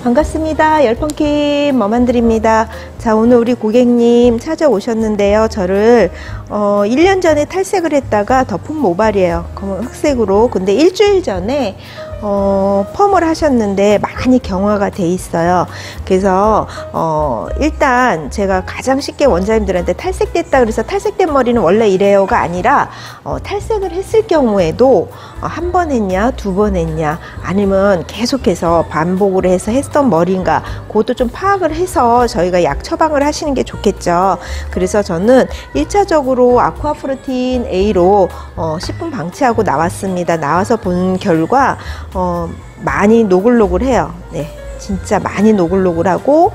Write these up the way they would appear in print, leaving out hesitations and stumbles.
반갑습니다. 열펑킴 머만들입니다. 자, 오늘 우리 고객님 찾아오셨는데요. 저를 1년 전에 탈색을 했다가 덮은 모발이에요. 검은 흑색으로. 근데 일주일 전에 펌을 하셨는데 많이 경화가 돼 있어요. 그래서 일단 제가 가장 쉽게 원장님들한테 탈색됐다 그래서 탈색된 머리는 원래 이래요가 아니라 탈색을 했을 경우에도 한 번 했냐 두 번 했냐 아니면 계속해서 반복을 해서 했던 머리인가, 그것도 좀 파악을 해서 저희가 약 처방을 하시는 게 좋겠죠. 그래서 저는 1차적으로 아쿠아프루틴 A로 10분 방치하고 나왔습니다. 나와서 본 결과 많이 노글노글해요. 네, 진짜 많이 노글노글하고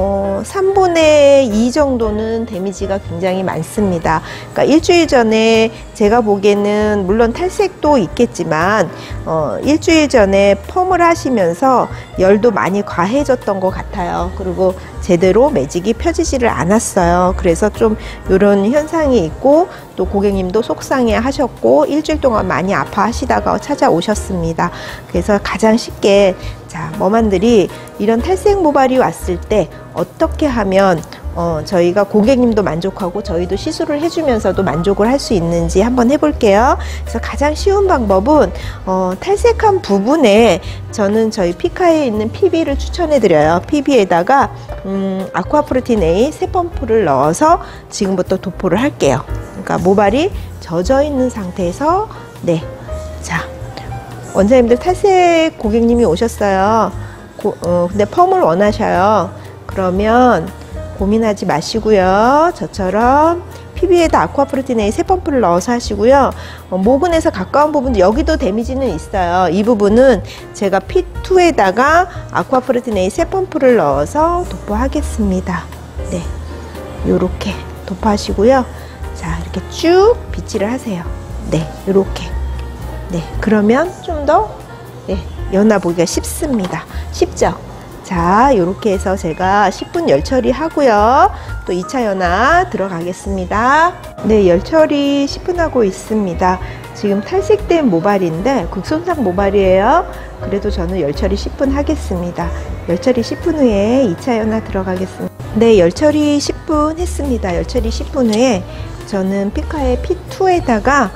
3분의 2 정도는 데미지가 굉장히 많습니다. 그러니까 일주일 전에 제가 보기에는 물론 탈색도 있겠지만 일주일 전에 펌을 하시면서 열도 많이 과해졌던 것 같아요. 그리고 제대로 매직이 펴지지를 않았어요. 그래서 좀 이런 현상이 있고, 또 고객님도 속상해 하셨고 일주일 동안 많이 아파하시다가 찾아오셨습니다. 그래서 가장 쉽게, 자, 머만들이 이런 탈색 모발이 왔을 때 어떻게 하면 저희가 고객님도 만족하고 저희도 시술을 해주면서도 만족을 할 수 있는지 한번 해볼게요. 그래서 가장 쉬운 방법은 탈색한 부분에 저는 저희 피카에 있는 PB를 추천해 드려요. PB에다가 아쿠아프루틴 A 3펌프를 넣어서 지금부터 도포를 할게요. 그러니까 모발이 젖어 있는 상태에서, 네, 자, 원장님들 탈색 고객님이 오셨어요. 근데 펌을 원하셔요. 그러면 고민하지 마시고요. 저처럼 PB에다 아쿠아프루틴 A 3펌프를 넣어서 하시고요. 모근에서 가까운 부분, 여기도 데미지는 있어요. 이 부분은 제가 P2에다가 아쿠아프루틴 A 3펌프를 넣어서 도포하겠습니다. 네, 요렇게 도포하시고요. 자, 이렇게 쭉 빗질을 하세요. 네, 요렇게. 네, 그러면 좀 더 연화 보기가 쉽습니다. 쉽죠? 자, 이렇게 해서 제가 10분 열 처리하고요. 또 2차 연화 들어가겠습니다. 네, 열 처리 10분 하고 있습니다. 지금 탈색된 모발인데 극손상 모발이에요. 그래도 저는 열 처리 10분 하겠습니다. 열 처리 10분 후에 2차 연화 들어가겠습니다. 네, 열 처리 10분 했습니다. 열 처리 10분 후에 저는 피카의 P2에다가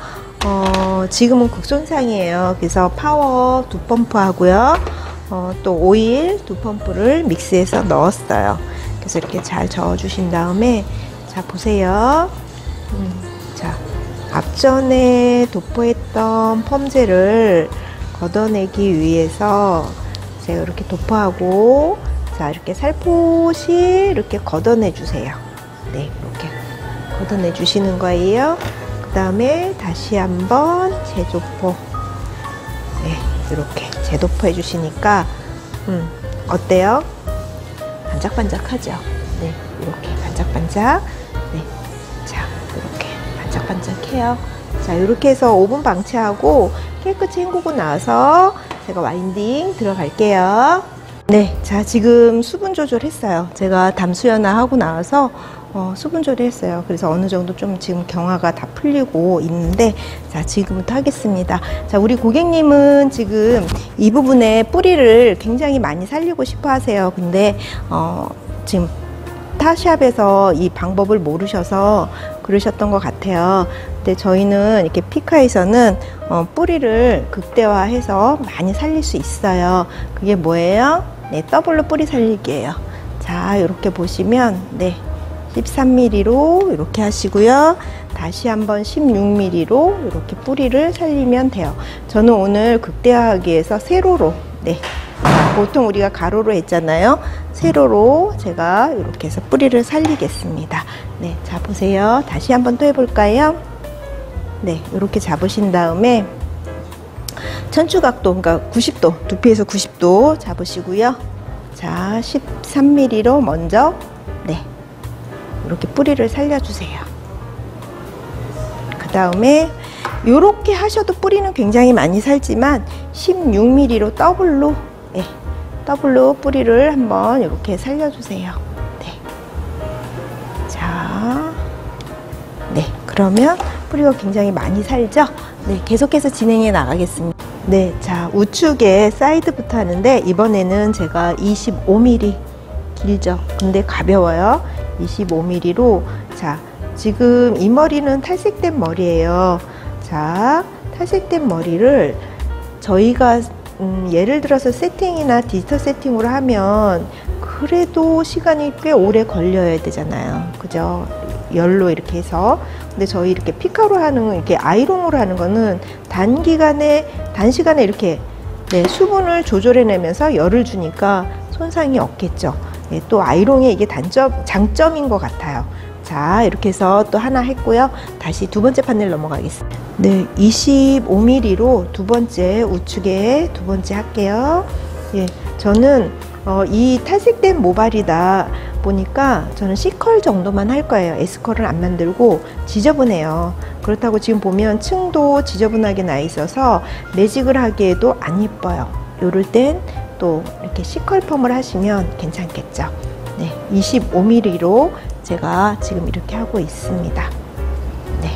지금은 극손상이에요. 그래서 파워 2펌프 하고요. 또 오일 2펌프를 믹스해서 넣었어요. 그래서 이렇게 잘 저어 주신 다음에, 자, 보세요. 자, 앞전에 도포했던 펌젤을 걷어내기 위해서 제가 이렇게 도포하고, 자, 이렇게 살포시 이렇게 걷어내 주세요. 네, 이렇게 걷어내 주시는 거예요. 그 다음에 다시 한번 재도포. 네, 이렇게 재도포 해주시니까 어때요? 반짝반짝하죠? 네, 이렇게 반짝반짝. 네, 자, 이렇게 반짝반짝해요. 자, 이렇게 해서 5분 방치하고 깨끗이 헹구고 나서 제가 와인딩 들어갈게요. 네, 자, 지금 수분 조절했어요. 제가 담수연화 하고 나와서 수분 조절했어요. 그래서 어느 정도 좀 지금 경화가 다 풀리고 있는데, 자, 지금부터 하겠습니다. 자, 우리 고객님은 지금 이 부분에 뿌리를 굉장히 많이 살리고 싶어 하세요. 근데 지금 타샵에서 이 방법을 모르셔서 그러셨던 것 같아요. 근데 저희는 이렇게 피카에서는 뿌리를 극대화해서 많이 살릴 수 있어요. 그게 뭐예요? 네, 더블로 뿌리 살리기예요. 자, 이렇게 보시면, 네, 13mm로 이렇게 하시고요. 다시 한번 16mm로 이렇게 뿌리를 살리면 돼요. 저는 오늘 극대화하기 위해서 세로로, 네, 보통 우리가 가로로 했잖아요. 세로로 제가 이렇게 해서 뿌리를 살리겠습니다. 네, 자, 보세요. 다시 한번 또 해볼까요? 네, 이렇게 잡으신 다음에 천추각도, 그러니까 90도, 두피에서 90도 잡으시고요. 자, 13mm로 먼저, 네, 이렇게 뿌리를 살려주세요. 그 다음에 이렇게 하셔도 뿌리는 굉장히 많이 살지만 16mm로 더블로, 네, 더블로 뿌리를 한번 이렇게 살려주세요. 네, 자, 네, 그러면 뿌리가 굉장히 많이 살죠? 네, 계속해서 진행해 나가겠습니다. 네, 자, 우측에 사이드부터 하는데 이번에는 제가 25mm 길죠. 근데 가벼워요. 25mm로 자, 지금 이 머리는 탈색된 머리예요. 자, 탈색된 머리를 저희가 예를 들어서 세팅이나 디지털 세팅으로 하면 그래도 시간이 꽤 오래 걸려야 되잖아요. 그죠? 열로 이렇게 해서. 근데 저희 이렇게 피카로 하는, 이렇게 아이롱으로 하는 거는 단시간에 이렇게 네, 수분을 조절해내면서 열을 주니까 손상이 없겠죠. 네, 또 아이롱의 이게 장점인 것 같아요. 자, 이렇게 해서 또 하나 했고요. 다시 두 번째 판넬 넘어가겠습니다. 네, 25mm로 두 번째, 우측에 두 번째 할게요. 예, 저는 이 탈색된 모발이다 보니까 저는 C컬 정도만 할 거예요. S컬을 안 만들고 지저분해요. 그렇다고 지금 보면 층도 지저분하게 나 있어서 매직을 하기에도 안 예뻐요. 요럴 땐 또 이렇게 C컬 펌을 하시면 괜찮겠죠. 네, 25mm로 제가 지금 이렇게 하고 있습니다. 네.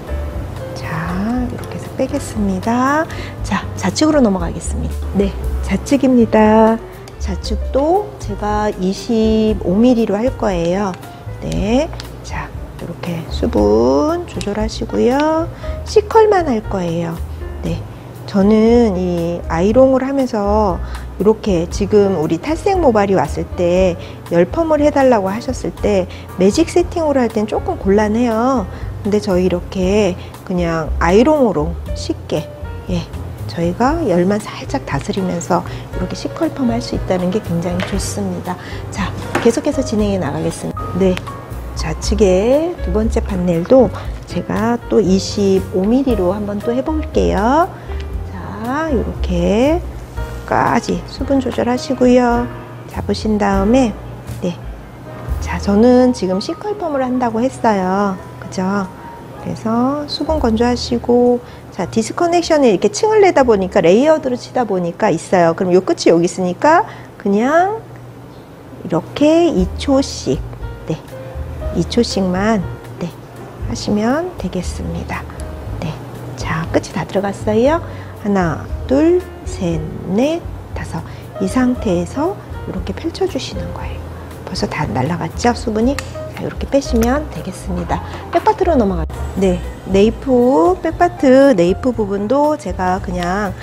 자, 이렇게 해서 빼겠습니다. 자, 좌측으로 넘어가겠습니다. 네, 좌측입니다. 좌측도 제가 25mm로 할 거예요. 네. 자, 이렇게 수분 조절하시고요. C컬만 할 거예요. 네. 저는 이 아이롱을 하면서 이렇게 지금 우리 탈색 모발이 왔을 때 열펌을 해달라고 하셨을 때 매직 세팅으로 할 땐 조금 곤란해요. 근데 저희 이렇게 그냥 아이롱으로 쉽게, 예, 저희가 열만 살짝 다스리면서 이렇게 C컬펌 할 수 있다는 게 굉장히 좋습니다. 자, 계속해서 진행해 나가겠습니다. 네, 좌측에 두 번째 판넬도 제가 또 25mm로 한번 또 해볼게요. 자, 이렇게 까지 수분 조절하시고요. 잡으신 다음에 네, 자, 저는 지금 C컬펌을 한다고 했어요. 그죠? 그래서 수분 건조하시고, 자, 디스커넥션에 이렇게 층을 내다 보니까 레이어드로 치다 보니까 있어요. 그럼 요 끝이 여기 있으니까 그냥 이렇게 2초씩, 네, 2초씩만 네, 하시면 되겠습니다. 네, 자, 끝이 다 들어갔어요. 하나, 둘, 셋, 넷, 다섯. 이 상태에서 이렇게 펼쳐 주시는 거예요. 벌써 다 날라갔죠, 수분이? 자, 이렇게 빼시면 되겠습니다. 백파트로 넘어가. 네, 네이프, 백파트 네이프 부분도 제가 그냥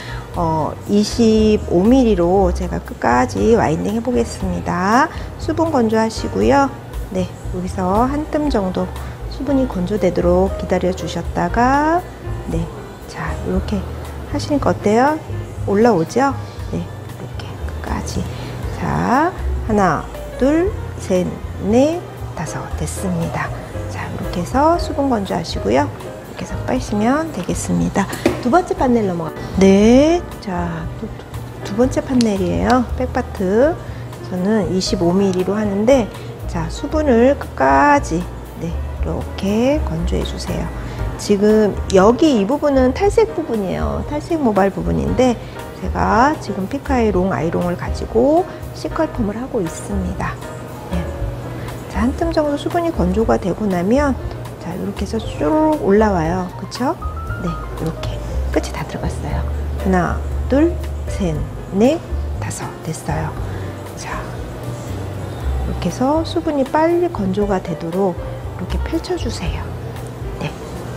25mm로 제가 끝까지 와인딩 해 보겠습니다. 수분 건조하시고요. 네, 여기서 한 뜸 정도 수분이 건조되도록 기다려 주셨다가 네, 자, 이렇게 하시니까 어때요? 올라오죠? 네, 이렇게 끝까지. 자, 하나, 둘, 셋, 넷, 다섯. 됐습니다. 자, 이렇게 해서 수분 건조하시고요. 이렇게 해서 빼시면 되겠습니다. 두 번째 판넬 넘어가. 네, 자, 두 번째 판넬이에요. 백파트. 저는 25mm로 하는데, 자, 수분을 끝까지 네, 이렇게 건조해 주세요. 지금 여기 이 부분은 탈색 부분이에요. 탈색 모발 부분인데 제가 지금 피카의 롱 아이롱을 가지고 C컬펌을 하고 있습니다. 네. 자, 한 뜸 정도 수분이 건조가 되고 나면 자, 이렇게 해서 쭉 올라와요. 그쵸? 네, 이렇게 끝이 다 들어갔어요. 하나, 둘, 셋, 넷, 다섯. 됐어요. 자, 이렇게 해서 수분이 빨리 건조가 되도록 이렇게 펼쳐주세요. 네.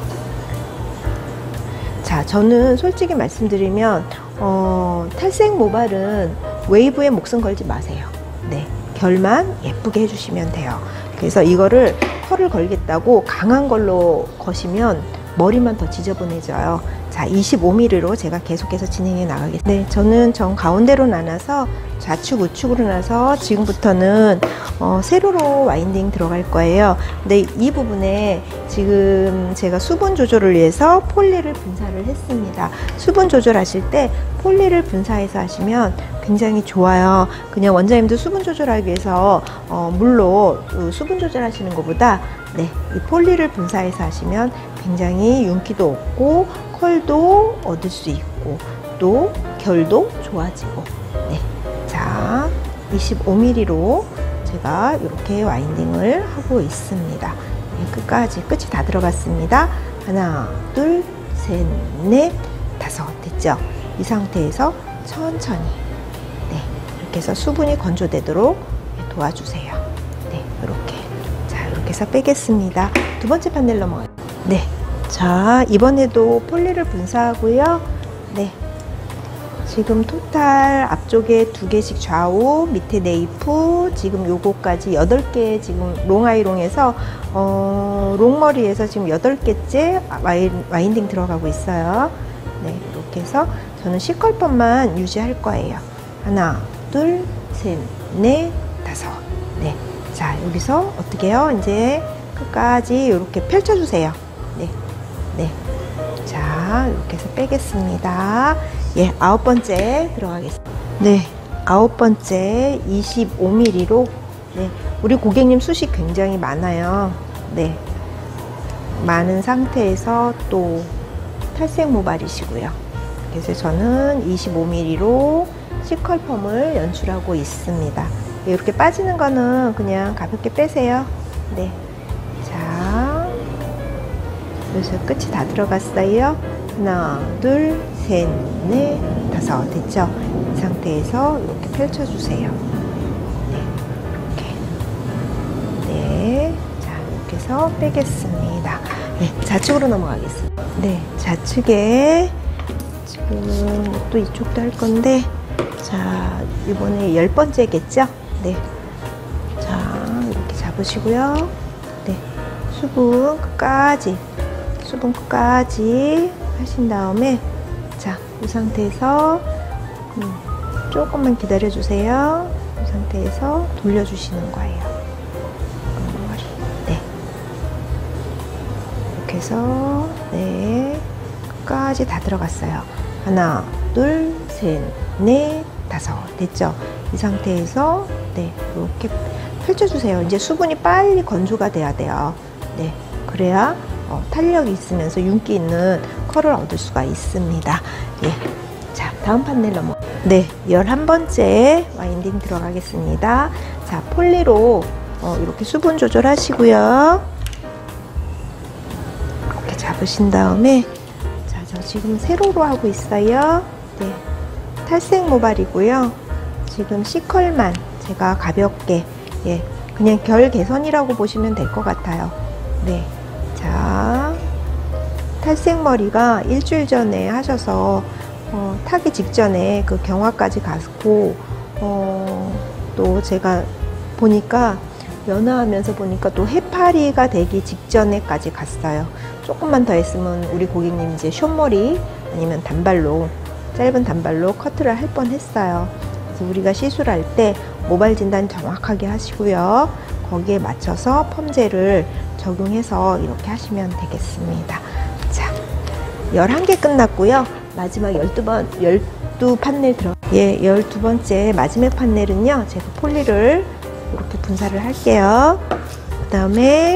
자, 저는 솔직히 말씀드리면 탈색 모발은 웨이브에 목숨 걸지 마세요. 네, 결만 예쁘게 해주시면 돼요. 그래서 이거를 컬을 걸겠다고 강한 걸로 거시면 머리만 더 지저분해져요. 자, 25mm로 제가 계속해서 진행해 나가겠습니다. 네, 저는 정 가운데로 나눠서 좌측 우측으로 나눠서 지금부터는 세로로 와인딩 들어갈 거예요. 근데 이 부분에 지금 제가 수분 조절을 위해서 폴리를 분사를 했습니다. 수분 조절하실 때 폴리를 분사해서 하시면 굉장히 좋아요. 그냥 원장님도 수분 조절하기 위해서 물로 수분 조절하시는 것보다 네, 이 폴리를 분사해서 하시면 굉장히 윤기도 없고 컬도 얻을 수 있고 또 결도 좋아지고. 네, 자, 25mm로 제가 이렇게 와인딩을 하고 있습니다. 네, 끝이 다 들어갔습니다. 하나, 둘, 셋, 넷, 다섯. 됐죠? 이 상태에서 천천히 네, 이렇게 해서 수분이 건조되도록 도와주세요. 네, 이렇게. 자, 이렇게 해서 빼겠습니다. 두 번째 판넬 넘어가요. 네, 자, 이번에도 폴리를 분사하고요. 네, 지금 토탈 앞쪽에 2개씩 좌우, 밑에 네이프, 지금 요거까지 8개 지금 롱아이롱에서 롱머리에서 지금 8개째 와인딩 들어가고 있어요. 네, 이렇게 해서 저는 C컬펌만 유지할 거예요. 하나, 둘, 셋, 넷, 다섯. 네, 자, 여기서 어떻게 해요? 이제 끝까지 이렇게 펼쳐주세요. 네, 네. 자, 이렇게 해서 빼겠습니다. 예, 9번째 들어가겠습니다. 네, 9번째 25mm로 네, 우리 고객님 숱이 굉장히 많아요. 네, 많은 상태에서 또 탈색 모발이시고요. 그래서 저는 25mm로 C컬펌을 연출하고 있습니다. 이렇게 빠지는 거는 그냥 가볍게 빼세요. 네, 자, 여기서 끝이 다 들어갔어요. 하나, 둘, 셋, 넷, 다섯. 됐죠? 이 상태에서 이렇게 펼쳐주세요. 네, 이렇게. 네, 자, 이렇게 해서 빼겠습니다. 네, 좌측으로 넘어가겠습니다. 네, 좌측에 지금 또 이쪽도 할 건데, 자, 이번에 10번째겠죠? 네, 자, 이렇게 잡으시고요. 네, 수분 끝까지 하신 다음에 자, 이 상태에서 조금만 기다려 주세요. 이 상태에서 돌려주시는 거예요. 머리. 네, 이렇게 해서 네, 끝까지 다 들어갔어요. 하나, 둘, 셋, 넷, 다섯. 됐죠? 이 상태에서 네, 이렇게 펼쳐주세요. 이제 수분이 빨리 건조가 돼야 돼요. 네, 그래야 탄력이 있으면서 윤기 있는 컬을 얻을 수가 있습니다. 예. 자, 다음 판넬 넘어. 네, 11번째 와인딩 들어가겠습니다. 자, 폴리로 이렇게 수분 조절하시고요. 이렇게 잡으신 다음에 자, 저 지금 세로로 하고 있어요. 네, 탈색 모발이고요. 지금 C컬만 제가 가볍게 예, 그냥 결 개선이라고 보시면 될 것 같아요. 네. 자, 탈색 머리가 일주일 전에 하셔서 타기 직전에 그 경화까지 갔고 또 제가 보니까 연화하면서 보니까 또 해파리가 되기 직전에까지 갔어요. 조금만 더 했으면 우리 고객님 이제 숏머리 아니면 단발로 짧은 단발로 커트를 할 뻔했어요. 그래서 우리가 시술할 때 모발 진단 정확하게 하시고요. 거기에 맞춰서 펌젤을 적용해서 이렇게 하시면 되겠습니다. 자, 11개 끝났고요. 마지막 12판넬 예, 12번째 마지막 판넬은요. 제가 폴리를 이렇게 분사를 할게요. 그 다음에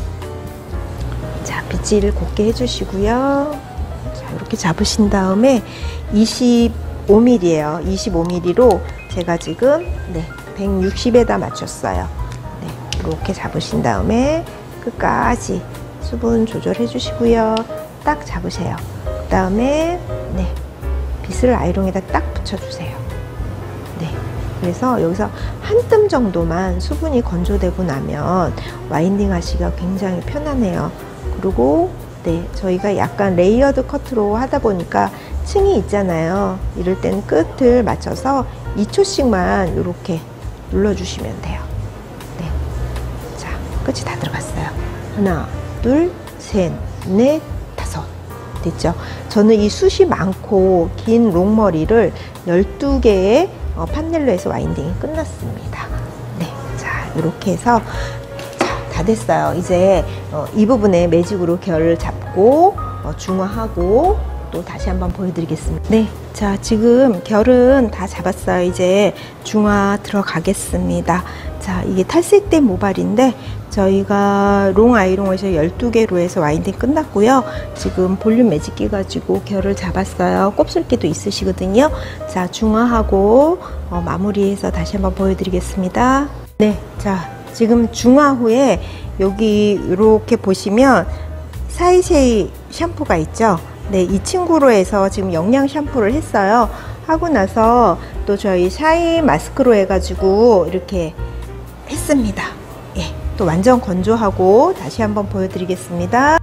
자, 빗질을 곱게 해주시고요. 자, 이렇게 잡으신 다음에 25mm예요. 25mm로 제가 지금 네, 160에다 맞췄어요. 네, 이렇게 잡으신 다음에 끝까지 수분 조절해 주시고요. 딱 잡으세요. 그 다음에 네, 빗을 아이롱에다 딱 붙여주세요. 네, 그래서 여기서 한 뜸 정도만 수분이 건조되고 나면 와인딩 하시기가 굉장히 편하네요. 그리고 네, 저희가 약간 레이어드 커트로 하다 보니까 층이 있잖아요. 이럴 땐 끝을 맞춰서 2초씩만 이렇게 눌러주시면 돼요. 네, 자, 끝이 다 들어갔어요. 하나, 둘, 셋, 넷, 다섯. 됐죠? 저는 이 숱이 많고 긴 롱머리를 12개의 판넬로 해서 와인딩이 끝났습니다. 네, 자, 이렇게 해서 자, 다 됐어요. 이제 이 부분에 매직으로 결을 잡고 중화하고 또 다시 한번 보여드리겠습니다. 네, 자, 지금 결은 다 잡았어요. 이제 중화 들어가겠습니다. 자, 이게 탈색된 모발인데 저희가 롱 아이롱에서 12개로 해서 와인딩 끝났고요. 지금 볼륨 매직기 가지고 결을 잡았어요. 곱슬기도 있으시거든요. 자, 중화하고 마무리해서 다시 한번 보여드리겠습니다. 네, 자, 지금 중화 후에 여기 이렇게 보시면 사이쉐이 샴푸가 있죠. 네, 이 친구로 해서 지금 영양 샴푸를 했어요. 하고 나서 또 저희 샤인 마스크로 해가지고 이렇게 했습니다. 예, 또 완전 건조하고 다시 한번 보여드리겠습니다.